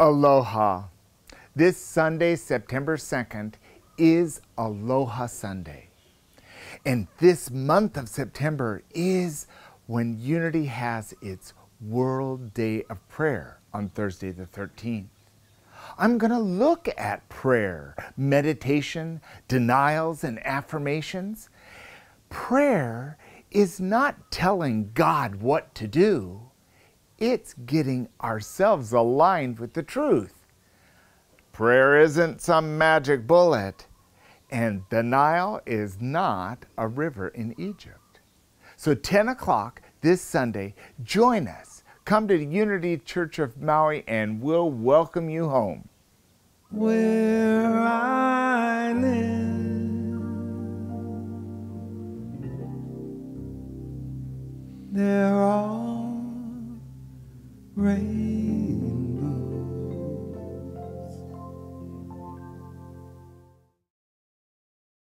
Aloha. This Sunday, September 2nd, is Aloha Sunday. And this month of September is when Unity has its World Day of Prayer on Thursday the 13th. I'm going to look at prayer, meditation, denials, and affirmations. Prayer is not telling God what to do. It's getting ourselves aligned with the truth. Prayer isn't some magic bullet, and denial is not a river in Egypt. So 10 o'clock this Sunday, join us. Come to the Unity Church of Maui and we'll welcome you home. Where I live, there are rain.